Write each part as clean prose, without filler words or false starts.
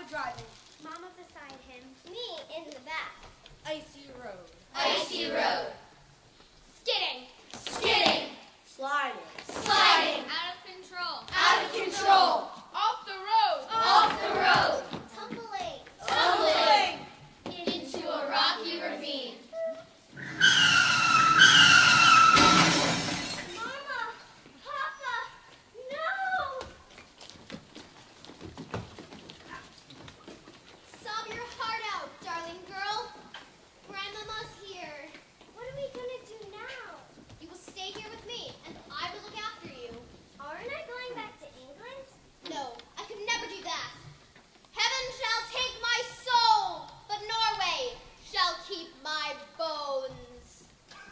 driving? Mama beside him. Me in the back. Icy road. Icy road. Skidding. Skidding. Sliding. Sliding. Out of control. Out of control. Off the road. Off the road. Tumbling. Tumbling. Into a rocky ravine. Mama! Papa! No! Sob your heart out, darling girl. Grandmama's here. What are we gonna do now? You will stay here with me, and I will look after you. Aren't I going back to England? No, I could never do that. Heaven shall take my soul, but Norway shall keep my bones.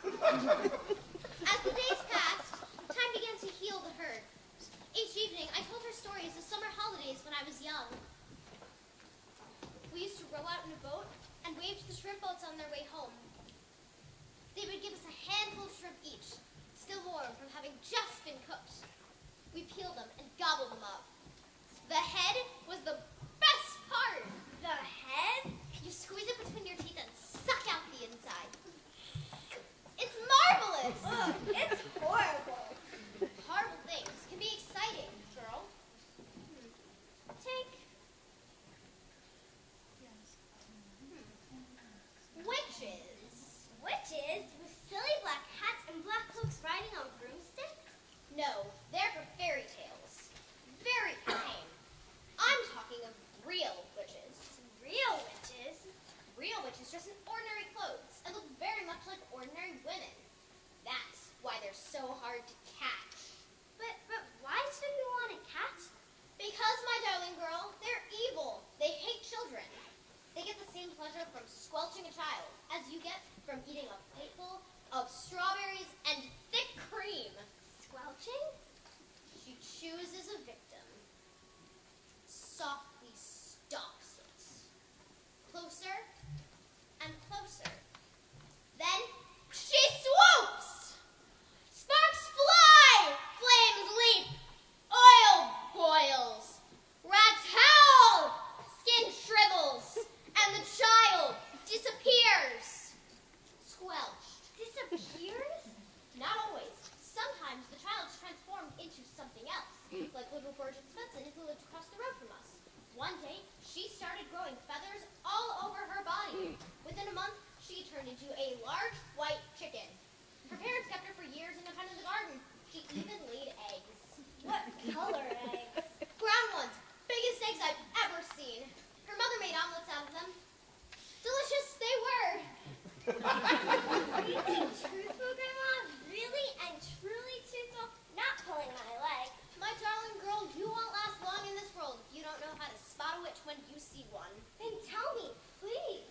As the days passed, time began to heal the herd. Each evening, I told her stories of summer holidays when I was young. We used to row out in a boat and wave to the shrimp boats on their way home. They would give us a handful of shrimp each, still warm from having just been cooked. We peeled them and gobbled them up. The head was the best part. The head? You squeeze it between your teeth and suck out the inside. It's marvelous! Ugh, it's horrible. Horrible things can be exciting, girl. Take... Witches. Witches? With silly black hats and black cloaks riding on broomsticks? No, they're for fairy tales. Very tame. I'm talking of real witches. Real witches? Real witches dress in ordinary clothes and look very much like ordinary women. That's why they're so hard to catch. But why should we want to catch them? Because, my darling girl, they're evil. They hate children. They get the same pleasure from squelching a child as you get from eating a plateful of strawberries and thick cream. Squelching? She chooses a victim. Softly stalks it. Closer and closer. Then she swoops! Sparks fly! Flames leap! Oil boils! Rats howl! Skin shrivels! And the child disappears! Squelched. Disappears? Not always. Sometimes the child's transformed into something else, like little Virgin Svensson who lived across the road from us. One day, she started growing feathers all over her body. Within a month, she turned into a large white chicken. Her parents kept her for years in a pen in the garden. She even laid eggs. What color eggs? Brown ones. Biggest eggs I've ever seen. Her mother made omelets out of them. Delicious they were. Are you being truthful, Grandma? Really and truly truthful? Not pulling my leg. My darling girl, you won't last long in this world if you don't know how to spot a witch when you see one. Then tell me, please.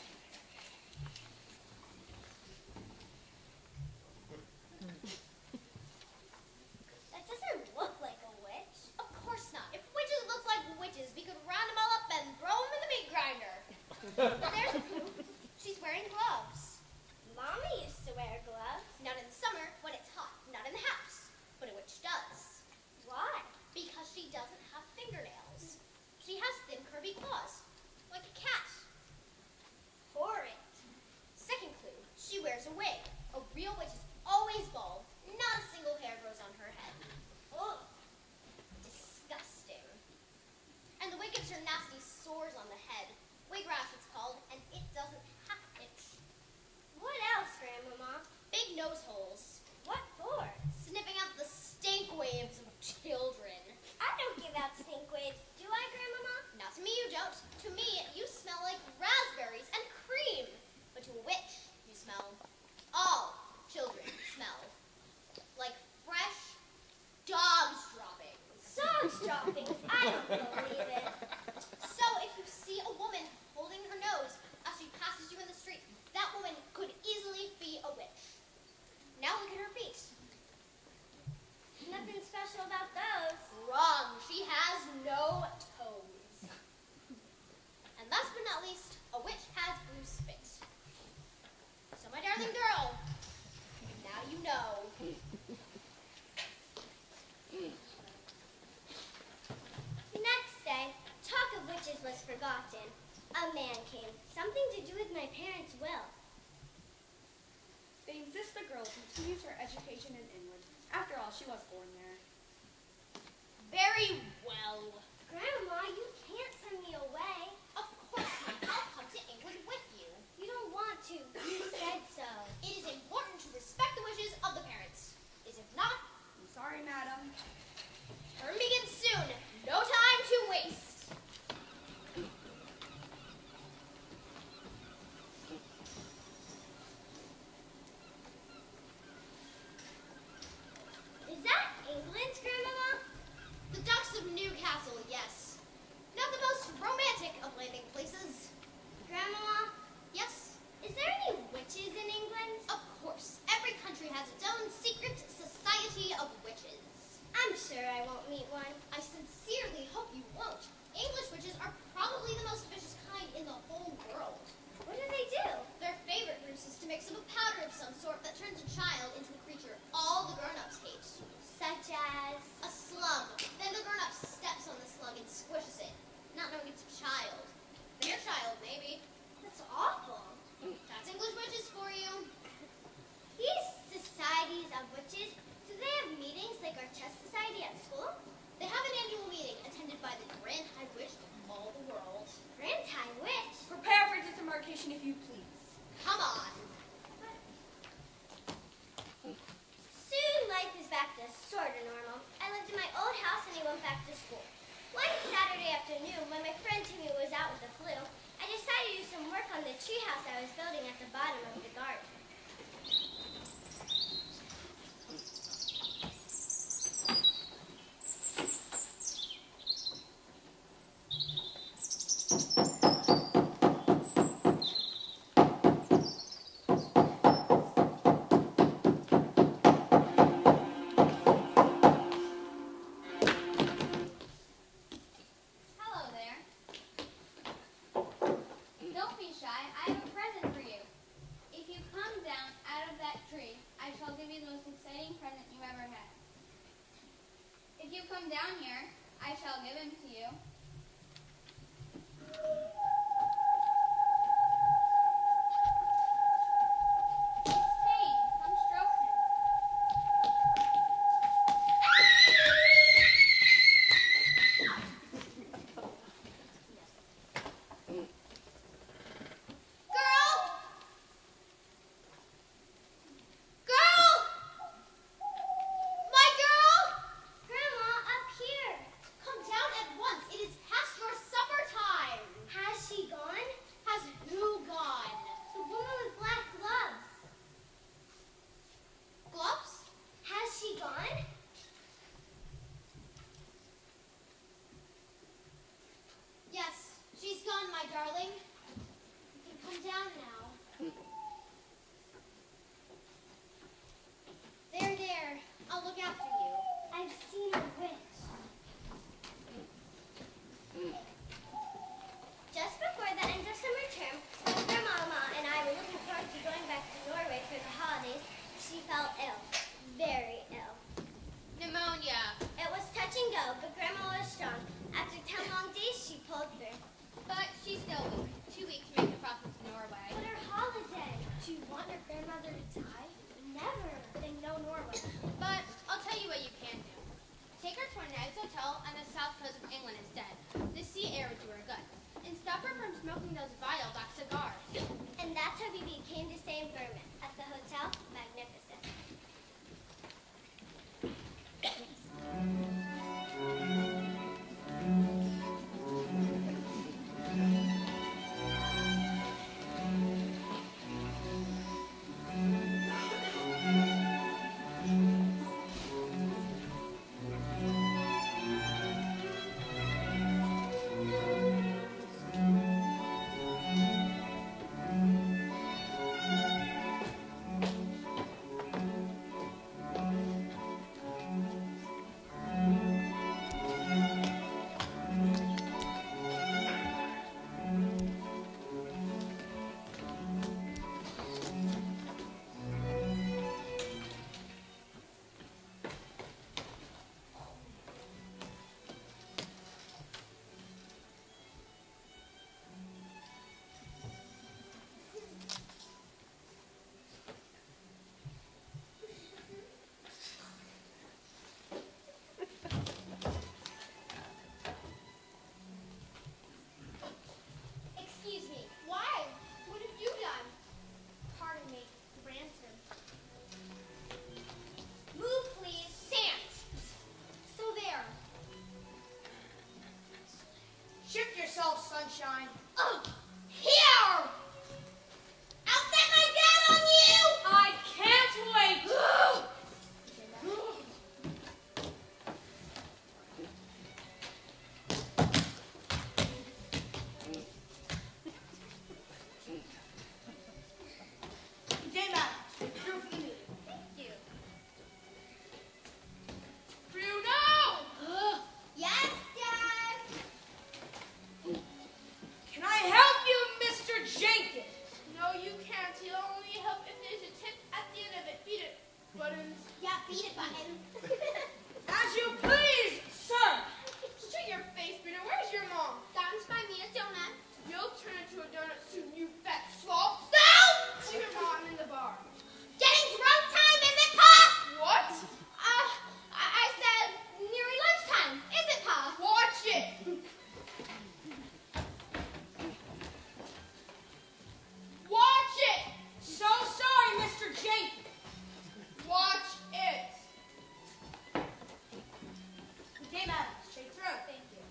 That doesn't look like a witch. Of course not. If witches looked like witches, we could round them all up and throw them in the meat grinder. There's proof. She's wearing gloves. Mommy used to wear gloves. Not in the summer when it's hot. Not in the house. But a witch does. Why? Because she doesn't have fingernails. She has thin, curvy claws. Like a cat. Horrid. Second clue. She wears a wig. A real witch is always bald. Not a single hair grows on her head. Ugh. Disgusting. And the wig gives her nasty sores on the head. Wig rash it's called, and it doesn't half itch. What else, Grandmama? Big nose holes. What for? Sniffing out the stink waves of children. I don't give out stink waves, do I, Grandmama? Not to me you don't. To me, you smell like raspberries and cream. But to a witch, you smell. All children smell. Like fresh dog's droppings. Dog's droppings? I don't believe it. So if you see a woman holding her nose as she passes you in the street, that woman could easily be a witch. Now look at her feet. Nothing special about those. Wrong. She has no toes. And last but not least, a witch has blue spit. So my darling girl, now you know. Next day, talk of witches was forgotten. A man came. Something to do with my parents' will. They insist the girl continues her education in England. After all, she was born there. Very well. Grandma, you can't send me away. Of course not. I'll come to England with you. You don't want to. You said so. It is important to respect the wishes of the parents. Is it not? I'm sorry, madam. Term begins soon. No time to waste. Is that England, Grandmama? The docks of Newcastle, yes. Not the most romantic of landing places. Grandmama? Yes? Is there any witches in England? Of course. Every country has its own secret society of witches. I'm sure I won't meet one. I sincerely hope you won't. English witches are probably the most vicious kind in the whole world. What do they do? Their favorite ruse is to mix up a powder of some sort that turns a child into a creature all the grown-ups hate. Such as? A slug. Then the grown-up steps on the slug and squishes it, not knowing it's a child. Your child, maybe. That's awful. That's English witches for you. These societies of witches, do they have meetings like our chess society at school? They have an annual meeting attended by the Grand High Witch of all the world. Grand High Witch? Prepare for disembarkation if you please. Come on. Soon life is back to sort of normal. I lived in my old house and I went back to school. One Saturday afternoon, when my friend Timmy was out with the flu, I decided to do some work on the treehouse I was building at the bottom of the garden. Hello there. Don't be shy. I have a present for you. If you come down out of that tree, I shall give you the most exciting present you ever had. If you come down here, I shall give him to you. Hey, come stroke him. Girl! Girl! My girl! Grandma, up here. Come down at once. It is past your supper time. Has she gone? Has who gone? The woman with black gloves. Gloves? Has she gone? Yes, she's gone, my darling. You can come down now. There. I'll look after you. I've seen a witch. Just before the end of summer term, when Grandmama and I were looking forward to going back to Norway for the holidays, she fell ill. Very ill. Pneumonia. It was touch and go, but Grandma was strong. After 10 long days, she pulled through. But she's still weak. Too weak to make the crossing to Norway. But her holiday. Do you want your grandmother to die? Never. Then no Norway. But I'll tell you what you can do. Take her to a nice hotel on the south coast of England instead. The sea air would do her good. And stop her from smoking those vile black cigars. And that's how we became to stay in Berman. At the hotel, magnificent. sunshine. Oh, here! I'll set my dad on you! I can't wait. Day, madam. Through for the meeting. Thank you. Bruno! Yes, Dad? Can I help you, Mr. Jenkins? No, you can't. You'll only help if there's a tip at the end of it. Beat it, Buttons. Yeah, beat it, Buttons. As you please, sir. Shut your face, Bruno. Where's your mom? Down's by me a donut. You'll turn into a donut soon, you fat slop. So! Leave your mom in the bar. Getting drunk time, is it, Pa? What? I said nearly lunchtime. Is it, Pa? Watch it. Watch it. So sorry, Mr. Jenkins. Watch it. Day, madam. Straight through. Thank you.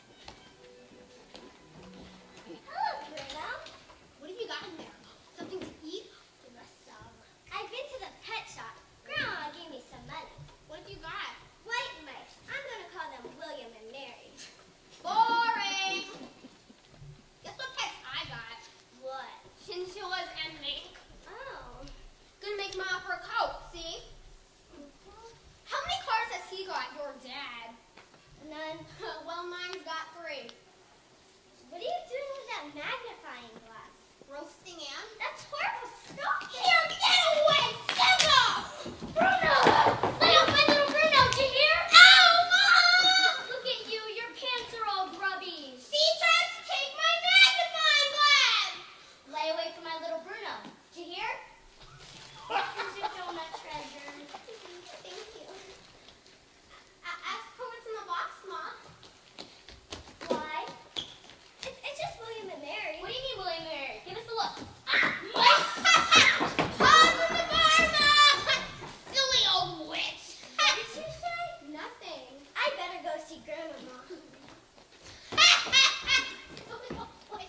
Hello, Bruno. What have you got in there? Something to eat? Give us some. I've been to the pet shop. Grandma gave me some money. What have you got? White mice. I'm going to call them William and Mary. Boring. Guess what pets I got? What? Chinchillas and mink. Oh. Gonna make Ma for a coat, see? How many cars has he got, your dad? None. Well, mine's got 3. What are you doing with that magnifying glass? Roasting Anne? That's horrible. Stop it. Here, get away! Get off! Bruno! Lay off my little Bruno, do you hear? Ow, Mom! Look at you. Your pants are all grubby. She tries to take my magnifying glass! Lay away from my little Bruno. Do you hear? Here's your donut treasure. Thank you. Ask her what's in the box, Mom. Why? It's just William and Mary. What do you mean, William and Mary? Give us a look. Pause in the bar, Mom! Silly old witch. What did you say? Nothing. I better go see Grandma, Mom. Silly old witch.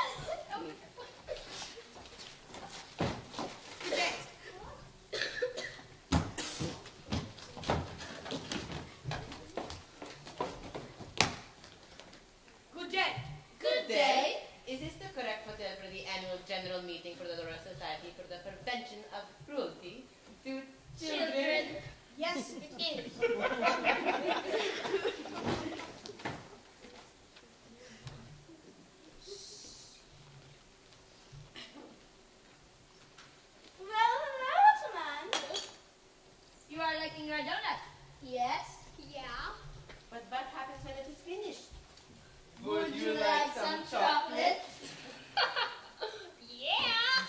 Good day. Good day. Is this the correct hotel for the annual general meeting for the Royal Society for the Prevention of Cruelty to Children? Yes, it is. Well, hello, gentlemen. You are liking your donut? Yes. Yeah. But what happens when it is finished? Would you like some chocolate? Yeah.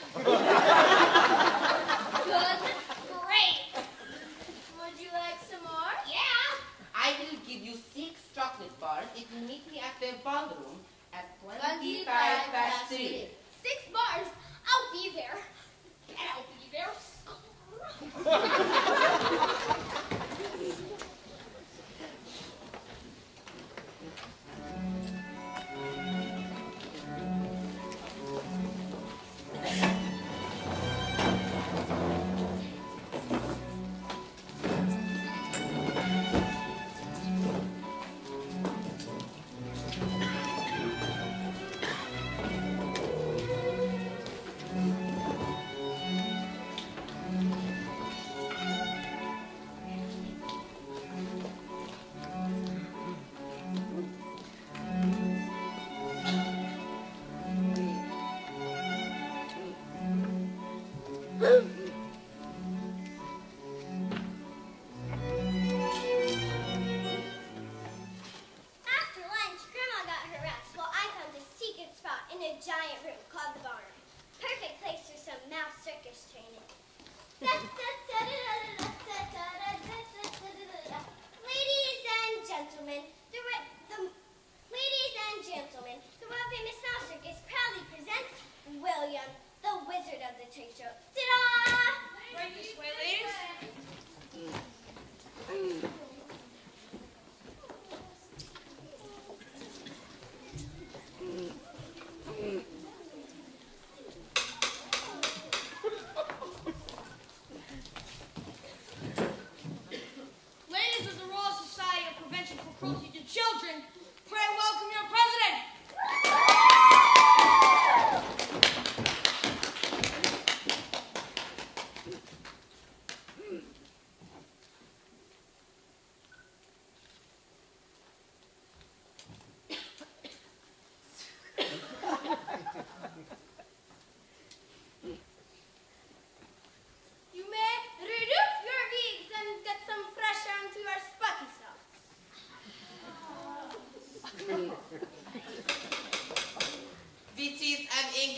Good. Great. Would you like some more? Yeah. I will give you 6 chocolate bars if you meet me at the ballroom at 25 past 3. 6 bars. I'll be there. And I'll be there. After lunch, Grandma got her rest while I found a secret spot in a giant room called the barn. Perfect place for some mouse circus training. Ladies and gentlemen, the world famous mouse circus proudly presents William, the wizard of the trade show. Ta-da!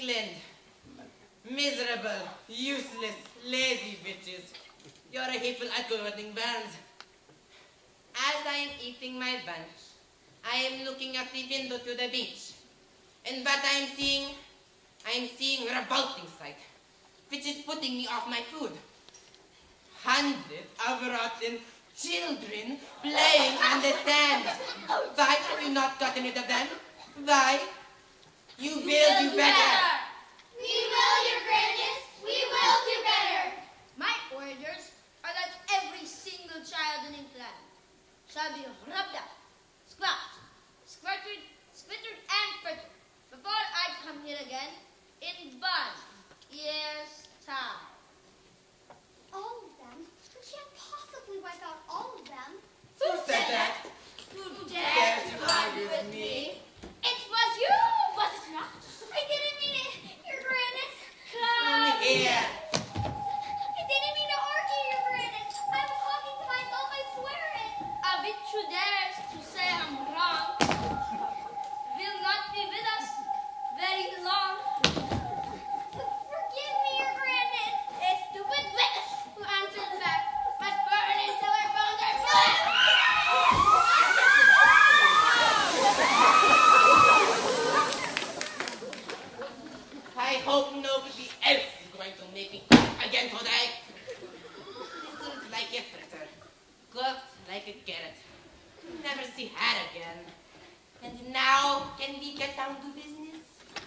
weakland. Miserable, useless, lazy bitches. You're a hateful according bands. As I am eating my lunch, I am looking at the window to the beach. And what I'm seeing a revolting sight, which is putting me off my food. Hundreds of rotten children playing on the sand. Why have you not gotten rid of them? Why? You will do better. We will, your grandness. We will do better. My orders are that every single child in England shall be rubbed up, squashed, squirted, spittered, and frittered before I come here again in 1 year's time. All of them? We can't possibly wipe out all of them. Who said that? Who dares to argue with me? It was you, was it not? I didn't mean it, your grandness. Come here. I didn't mean to argue, your grandness. I was talking to myself, I swear it. A bitch who dares to say I'm wrong will not be with us very long. Forgive me, your grandness. A stupid witch who answers back must burn until her bones are black. I hope nobody else is going to make me again today. This like a fritter, cooked like a carrot. Never see her again. And now, can we get down to business?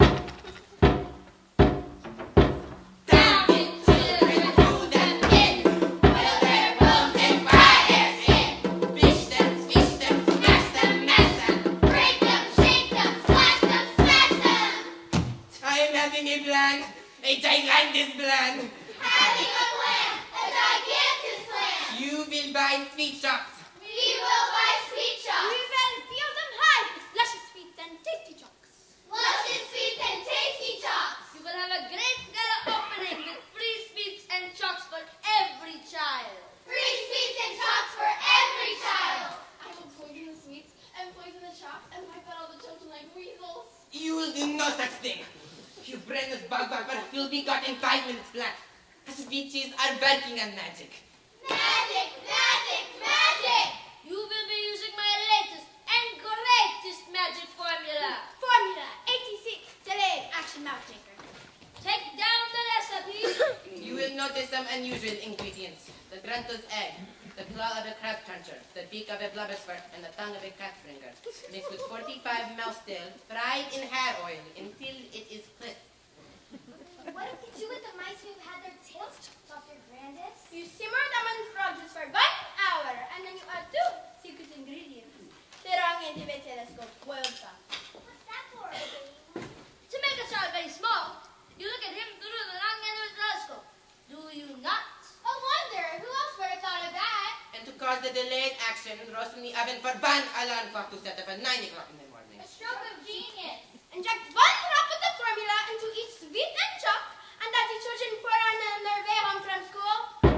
Damn it, children, throw them in. Boil their bones and fry their skin. Fish them, smash them, mash them. Break them, shake them, slash them, smash them. I'm having a plan, a gigantic plan. Having a plan, a gigantic plan. You will buy sweet shops. We will buy sweet We shops. will fill them high with luscious sweets and tasty chocks. Luscious sweets and tasty chops. You will have a great gala opening with free sweets and chocks for every child. Free sweets and chops for every child. I will poison the sweets and poison the chops and wipe out all the children like weasels. You will do no such thing. You brainless bugbear will be got in 5 minutes flat. Speeches are working on magic. Magic, magic, magic. You will be using my latest and greatest magic formula. Formula 86 delayed action mouth taker. Take down the recipes. You will notice some unusual ingredients. The grunter's egg, the claw of a crab cruncher, the beak of a blubberspur, and the tongue of a cat springer, mixed with 45 mouse tails, fried in hair oil until it is crisp. What did you do with the mice who had their tails chopped off, your grandness? You simmer them in frogs for 1 hour and then you add 2 secret ingredients. Terangin di telescope boiled fat. What's that for, baby? To make a child very small, you look at him through the long end of a telescope. Do you not? A wonder. Who else would have thought of that? And to cause the delayed action, roast in the oven for 1 alarm clock to set up at 9 o'clock in the morning. A stroke of genius. Inject 1 drop of the formula into each sweet and chop, and that the children pour on their way home from school.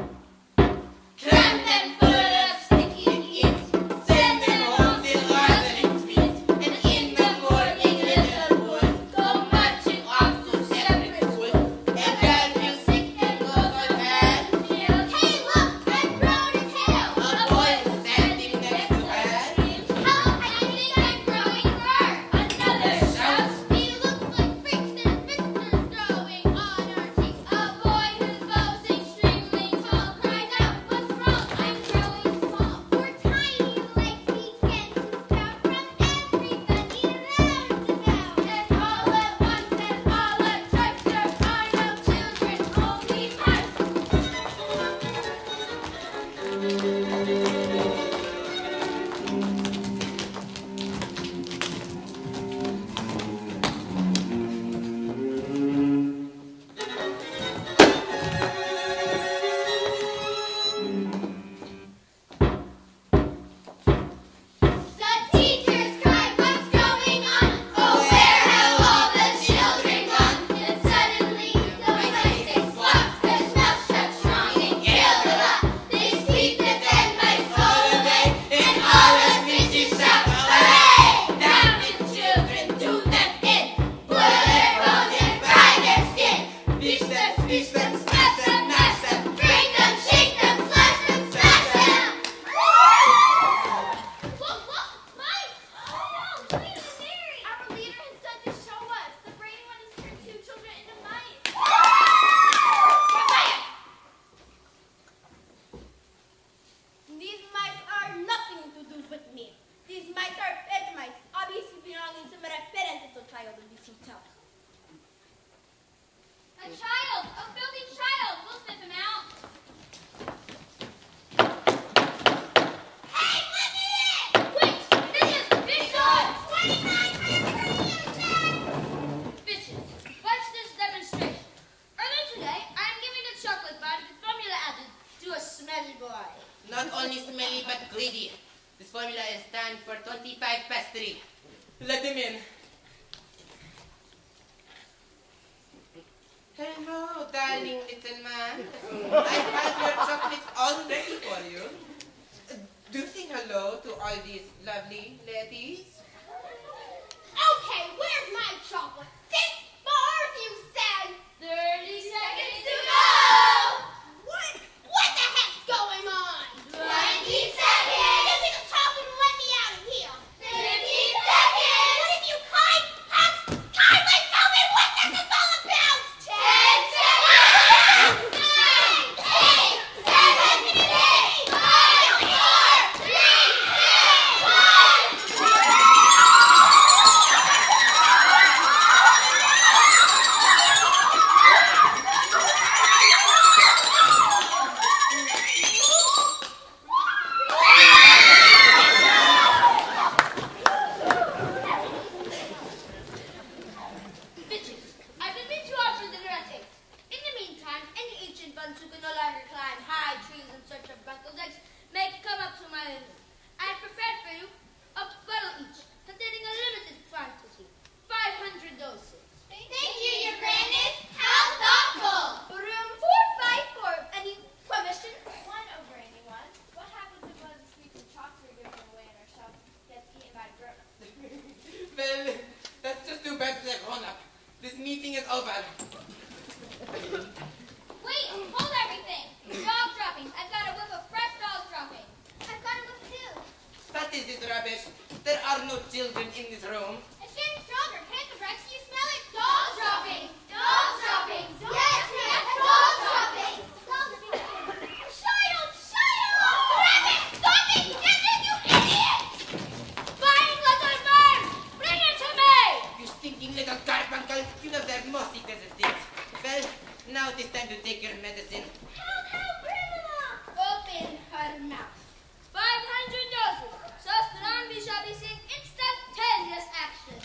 Cram them full of sticky eats, send them home till ordering sweet, and in the morning little fools go marching off to separate schools. A girl feels sick and goes on bad. Hey, look, I've grown a tail. A boy is standing next to her. Help, I think I'm growing A child! A filthy child! We'll sniff him out. Hey, let me in! Wait! Bitches! Bitches! 29 for your confusion! Bitches, watch this demonstration. Earlier today, I am giving a chocolate bar with formula added to a smelly boy. Not only smelly but greedy. This formula stands for 25 pastry. Let him in. Hello, darling little man. I have your chocolate all ready for you. Do say hello to all these lovely ladies. Okay, where's my chocolate? 6 bars, you said! 30 seconds to What the heck's going on? 20 Give me the chocolate and let me out of here! 15 seconds! What if you kindly tell me what this is all about? 10 seconds! 9, 8, 7, 6, 5, 4, 3, 2, 1. Bitches, I've been too hard for dinner at 8. In the meantime, any ancient ones who can no longer climb high trees in search of buckled eggs may come up to my window. I have prepared for you a bottle each, containing a limited quantity, 500 doses. Thank you, your grandness. How thoughtful! Room 454. Any question? One over anyone. What happens if one of the sweets and chalks we're giving away in our shop gets eaten by a grown-up? Well, that's just too bad for the grown-up. This meeting is over. Wait! Hold everything! Dog droppings! I've got a whiff of fresh dog droppings! I've got a look too. What is this rubbish? There are no children in this room. It's getting stronger. Can't the Rex you smell it? Dog droppings! Dog droppings! Yes, dog droppings. Child! Grab it! Stop it! Get it, you idiot! Fine, little man! Bring it to me! You stinking little carbuncle, you love that mossy desert things. Well, now it is time to take your medicine. Help, Grandma! Open her mouth. 500 doses. So strong we shall be seeing instantaneous action.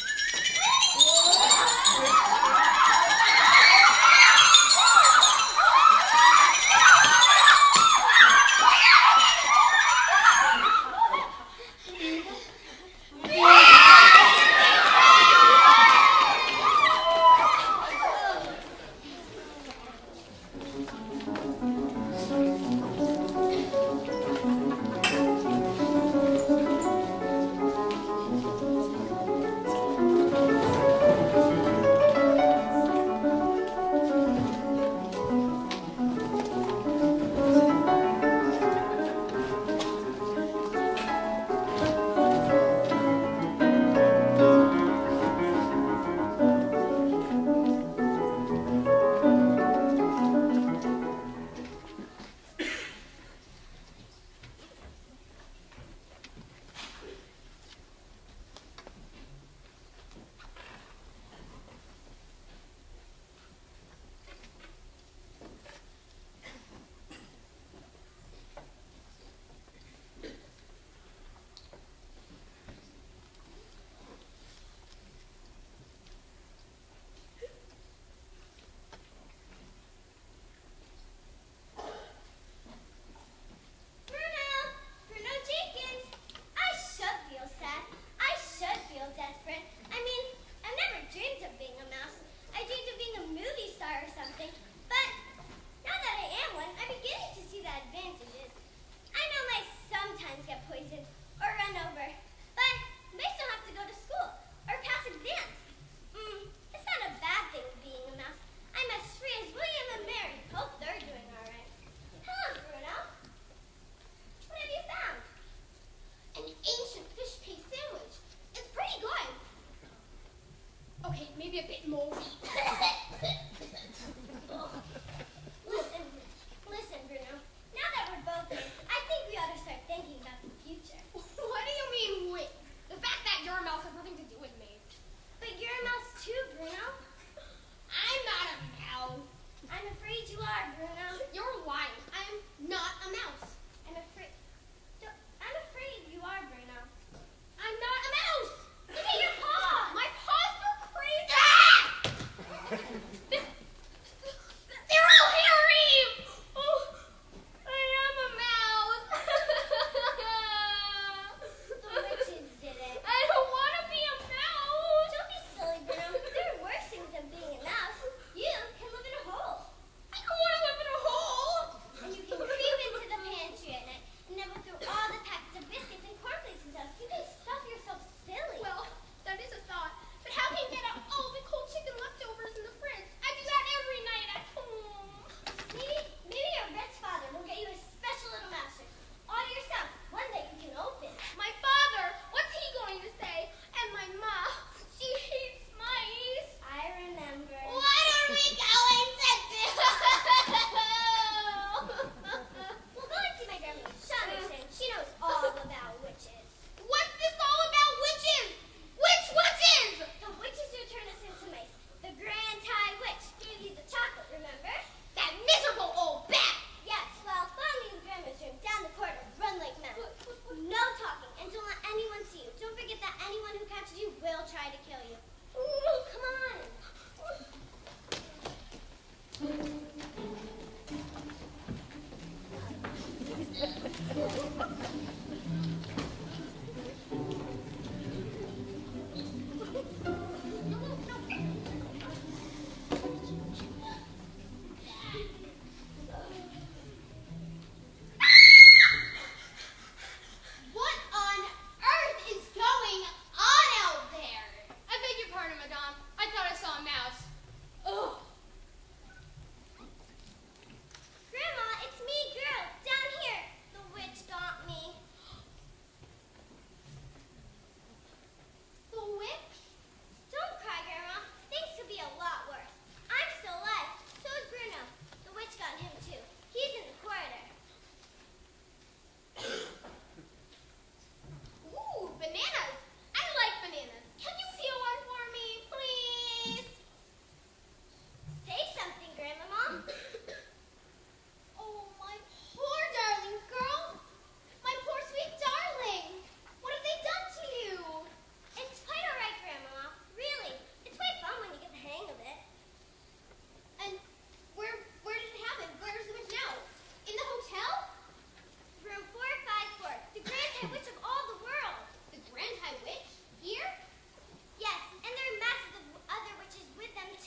Bruno Jenkins. I should feel sad. I should feel desperate. I mean, I've never dreamed of being a mouse. I dreamed of being a movie star or something. But now that I am one, I'm beginning to see the advantages. I know mice sometimes get poisoned or run over, but mice don't have to go to school or pass exams. It's not a bad thing being a mouse. I'm as free as William and Mary. Hope they're doing all right. Hello, Bruno. What have you found? An ancient fish paste sandwich. It's pretty good. Okay, maybe a bit moldy. Listen, Bruno. Now that we're both here, I think we ought to start thinking about the future. What do you mean, wait? The fact that you're a mouse has nothing to do with me. But you're a mouse too, Bruno. I'm not a mouse.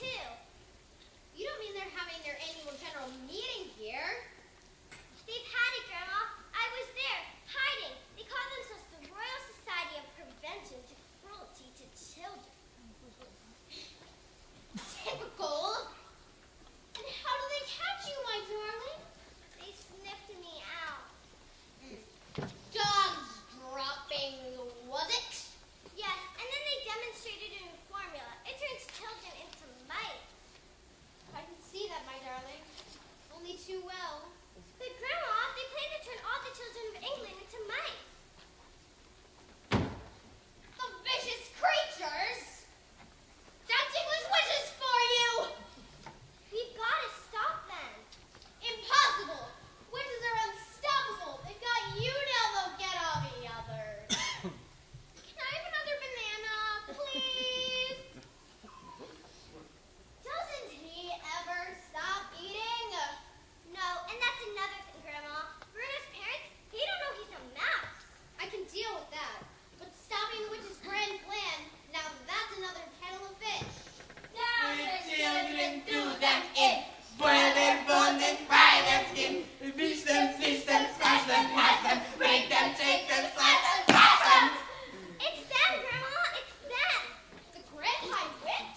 too. You don't mean they're having their annual general meeting here? They've had it, Grandma. I was there, hiding. They call themselves the Royal Society of Prevention to Cruelty to Children. Typical. And how do they catch you, my darling? They sniffed me out. Dogs droppings, was it? Yes, and then they demonstrated a new formula. It turns children into mice. I can see that, my darling. Only too well. But Grandma, they plan to turn all the children of England into mice. The vicious creatures! That's English witches for you! We've got to stop them. Impossible! Witches are unstoppable. They've got you now, they'll get all the others. Can I have another banana, please? Doesn't he ever stop eating? No, and that's another thing, Grandma. Bruno's parents, they don't know he's a mouse. I can deal with that. But stopping the witch's grand plan, now that's another kettle of fish. The children do them in, boil their bones and fry their skin, beat them, fish them, smash them, mash them, break them, shake them, slice them, crush them. It's them, Grandma. It's them. The Grand High Witch?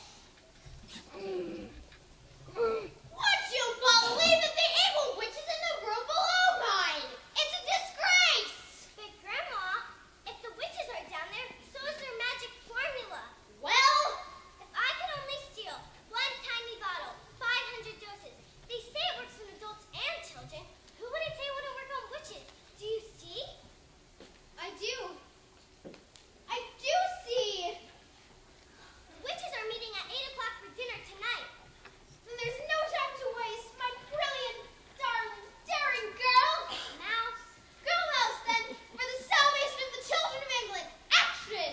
Would you believe that the evil witch is in the room below mine? It's a disgrace! But Grandma, if the witches are down there, so is their magic formula. Well, If I could only steal one tiny bottle, 500 doses, they say it works on adults and children. Who wouldn't say it wouldn't work on witches? Do you see? I do. I do see. The witches are meeting at 8 o'clock for dinner tonight. Then there's no time to waste, my brilliant, darling, daring girl. Mouse. Go mouse, then, for the salvation of the children of England. Action!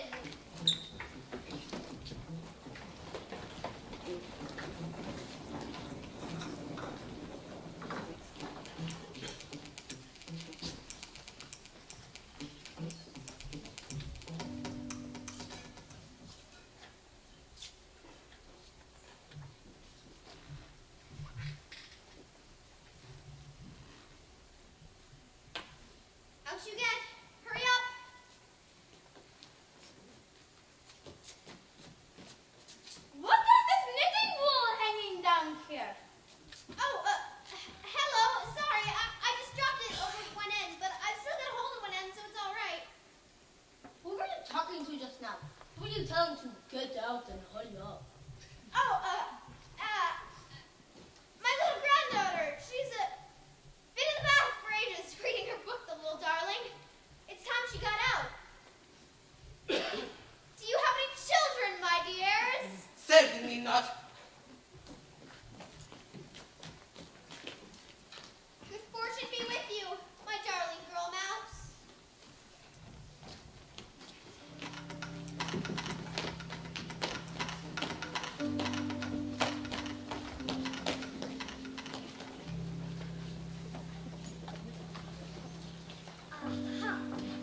Out you get. Hurry up. What is this knitting wool hanging down here? Oh, hello. Sorry, I just dropped it over one end, but I've still got a hold of one end, so it's all right. Who were you talking to just now? Who were you telling to get out and hurry up? Oh, my little granddaughter. She's been in the bath for ages, reading her book, the little darling. It's time she got out. Do you have any children, my dears? Certainly not. Good fortune be with you, my darling girl mouse. Aha.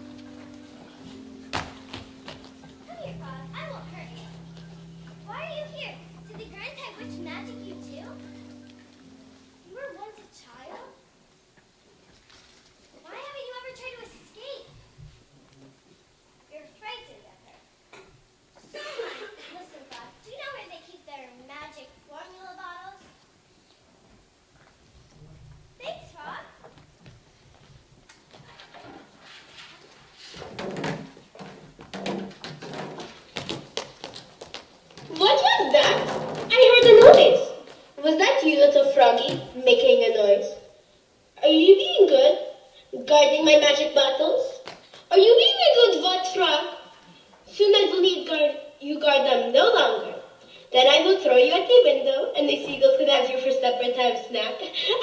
Come here, Bob. I won't hurt you. Why are you here? Did the Grand High Witch magic you too? You were once a child? Why haven't you ever tried to escape? You're frightened of her. So much. Listen, Bob. Do you know where they keep their magic formula bottles? Thanks, Bob. What was that? I heard a noise. Was that you, little froggy, making a noise? Are you being good? Guarding my magic bottles? Are you being a good what frog? Soon I will need you guard them no longer. Then I will throw you at the window, and the seagulls can have you for supper time snack.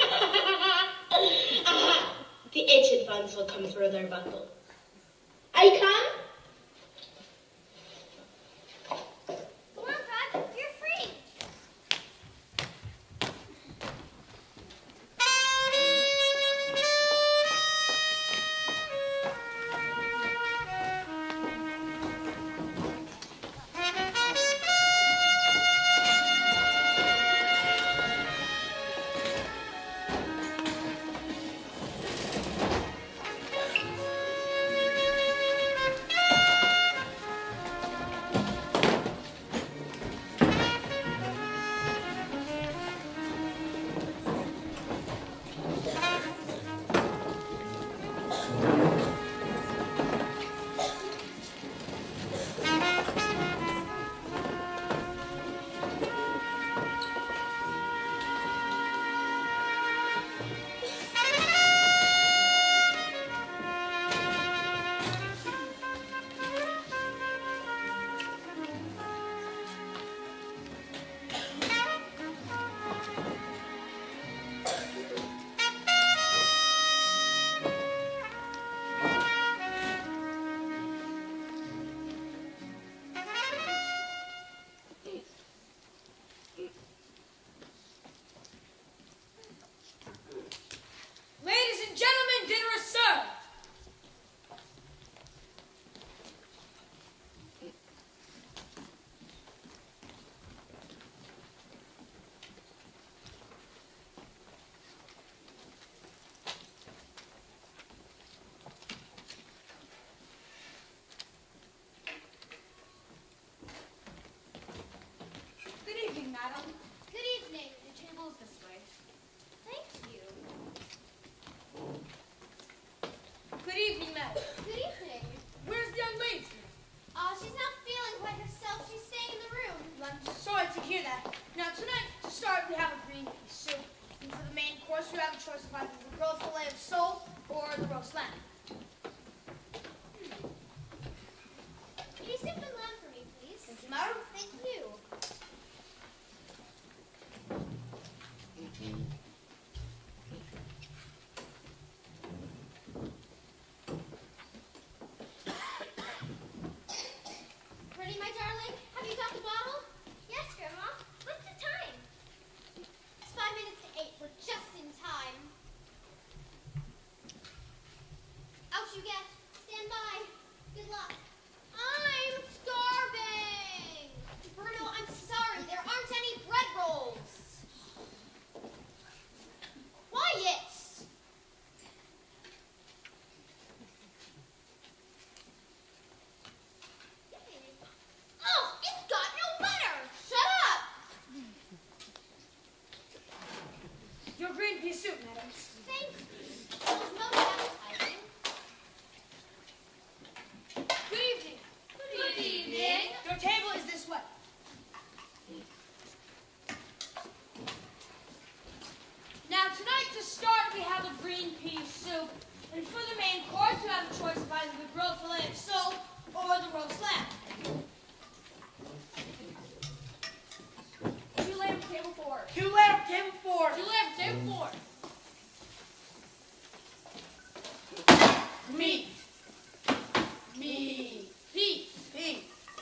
Aha! The ancient ones will come for their bottle. I come? Come on, Bob. You're free. madam. Good evening. The table is this way. Thank you. Good evening, madam. Good evening. Where's the young lady? She's not feeling quite herself. She's staying in the room. Well, I'm sorry to hear that. Now, tonight, to start, we have a green pea soup. And for the main course, you have a choice of either the grilled fillet of sole or the roast lamb. Can you sip the lamb for me, please? Thank you, madam. Thank you. Ready, my darling? Have you got the bottle? Yes, Grandma. What's the time? It's 5 minutes to 8. We're just in time. Out you get. Stand by. Good luck. I'm starving. Bruno, I'm sorry. There aren't any bread rolls. Quiet. Oh, it's got no butter. Shut up. Your green pea soup, madam. Thank you. That was most appetizing. Good evening. Good evening. Your table is this way. Now, tonight, to start, we have a green pea soup. And for the main course, you have a choice of either the grilled fillet of sole or the roast lamb. 2 lamb, table 4. 2 lamb, table 4. 2 lamb, table 4. Meat. Meat. Pea. Pea.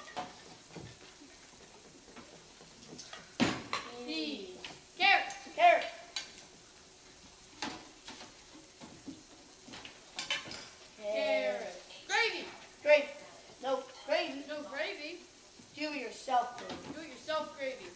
Pea. Carrot. Carrot. Carrot. Gravy. Gravy. No gravy. No gravy. Do it yourself, gravy. Do it yourself gravy.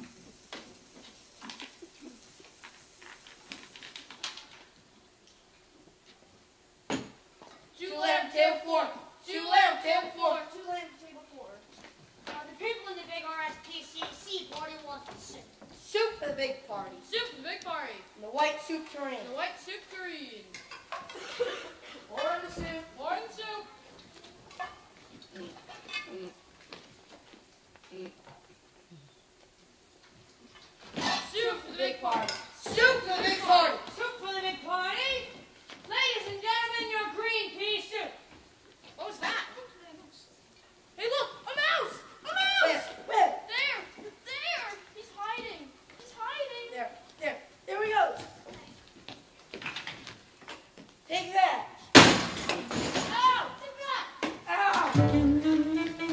Two lamb, table 4. 2 lamb, table 4. 2 lamb, table 4. The people in the big RSPCC party want the soup. Soup for the big party. Soup for the big party. And the white soup tureen. The white soup tureen. More of the soup. More than soup. Soup for the big party. Soup for the big party. Soup for the big party. Ladies and gentlemen, your green pea soup. What was that? Hey, look! A mouse! A Where? mouse! Where? There! There! He's hiding! He's hiding! There. There. There we go. Take that. Ow! Take that! Ow.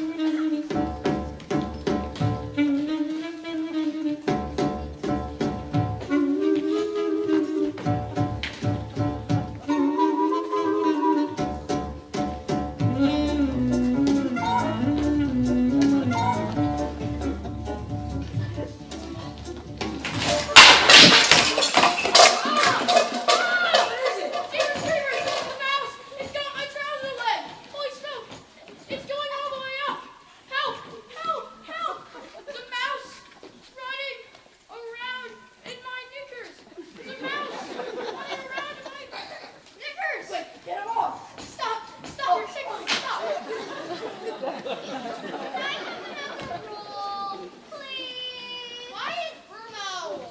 Jeepers creepers! The mouse! It's got my trouser leg! Holy smoke! It's going all the way up! Help! Help! Help! The mouse running around in my knickers! The mouse running around in my knickers! Wait, get him off. Stop! Stop! You're tickling! Stop! Can I have another roll, please? Quiet, Bruno.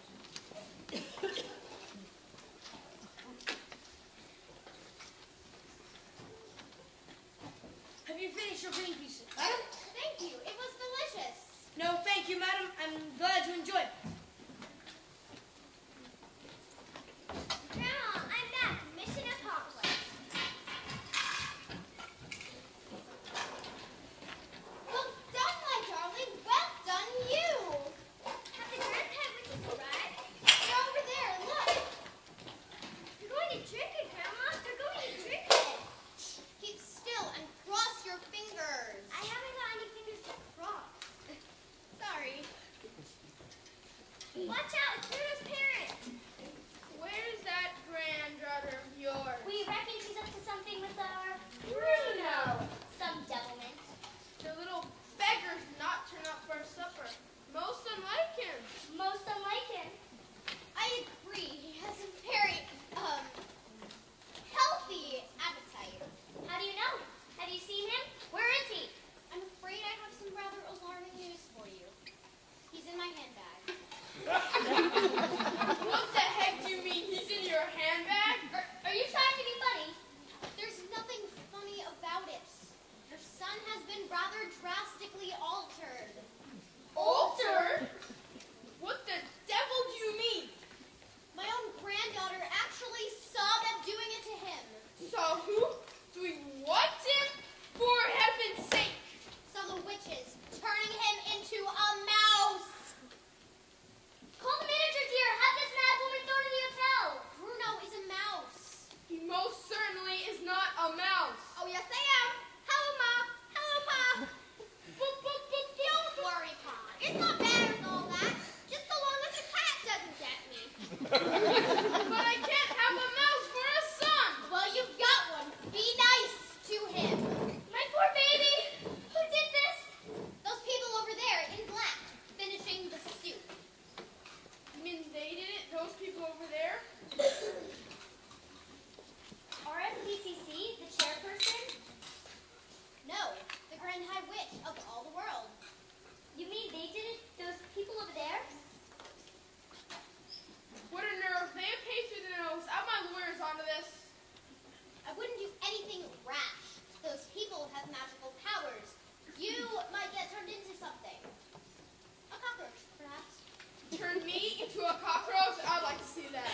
Have you finished your green pea soup, madam? Thank you. It was delicious. No, thank you, madam. I'm glad you enjoyed it. Grandma, I'm back. Mission accomplished. Well done, my darling. Well done, you. Have the grandpa with us arrived? They're over there. Look. They're going to trick it, Grandma. They're going to trick it. Keep still and cross your fingers. I haven't got any fingers to cross. Sorry. Watch out. It's Bruno's parent. Where's that granddaughter of yours? We reckon she's up to something with our Bruno. Some devilment. The little beggar's not turn up for supper. Most unlike What the heck do you mean? He's in your handbag? Are you trying to be funny? There's nothing funny about it. Your son has been rather drastically altered. Altered? What the devil do you mean? My own granddaughter actually saw them doing it to him. Saw who? Doing what to him? For heaven's sake! Saw the witches turning him into a mouse. Call the manager, dear. Have this mad woman thrown in the hotel. Bruno is a mouse. He most certainly is not a mouse. Oh, yes, I am. Hello, Ma. Hello, Pa. Don't worry, Pa. It's not bad as all that. Just so long as the cat doesn't get me. But I can't have a mouse for a son! Well, you've got one. Be nice to him. My poor baby. Who did this? Those people over there in black, finishing the soup. You mean they did it? Those people over there? RSPCC, the chairperson? No, the Grand High Witch of all the world. You mean they did it? Those people over there? What a nerve. They have paid through the nose. I have my lawyers onto this. I wouldn't do anything rash. Those people have magical powers. You might get turned into something. A cockroach, perhaps. Turn me into a cockroach? I'd like to see that.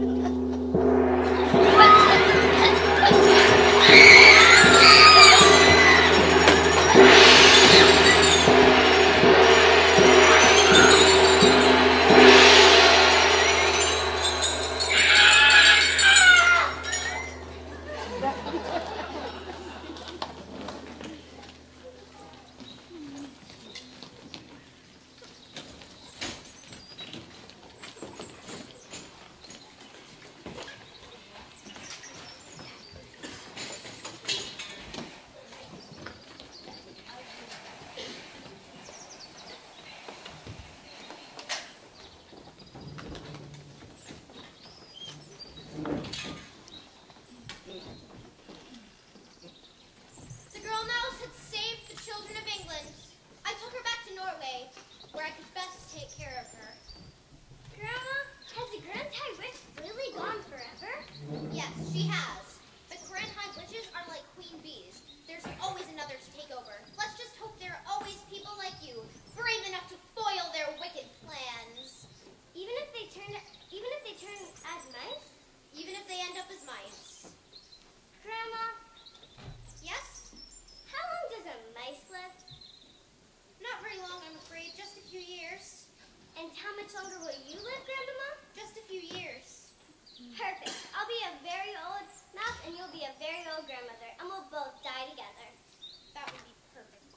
The girl mouse had saved the children of England. I took her back to Norway, where I could best take care of her. Grandma, has the Grand High Witch really gone forever? Yes, she has. The Grand High Witches are like queen bees. There's always another to take over. Let's just hope there are always people like you, brave enough to foil their wicked plans. Even if they turn as mice? Even if they end up as mice. Grandma, Yes? how long does a mice live? Not very long, I'm afraid. Just a few years. And how much longer will you live, Grandma? Just a few years. Perfect. I'll be a very old mouse and you'll be a very old grandmother, and we'll both die together. That would be perfect.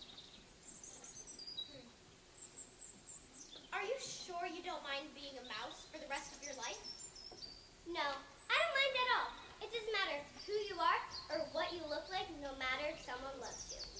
Are you sure you don't mind being a mouse for the rest of your life? No, I don't mind at all. It doesn't matter who you are or what you look like, no matter if someone loves you.